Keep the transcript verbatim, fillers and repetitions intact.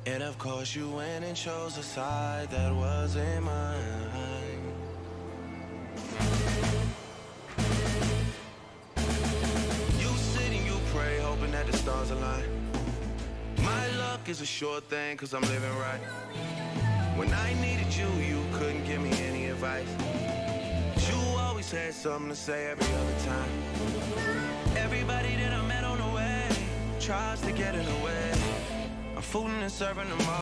And of course you went and chose a side that wasn't mine. You sit and you pray, hoping that the stars align. My luck is a sure thing, cause I'm living right. When I needed you, you couldn't give me any advice. You always had something to say every other time. Everybody that I met on the way tries to get in the way. I'm fooling and serving them all.